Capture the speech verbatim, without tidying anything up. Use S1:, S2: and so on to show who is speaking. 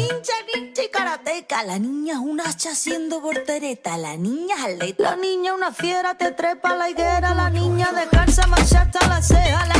S1: ninja, ninja y karateca. La niña es un hacha haciendo voltereta. La niña es al ley. La niña una fiera, te trepa a la higuera. La niña dejarse marchar hasta la ceja. La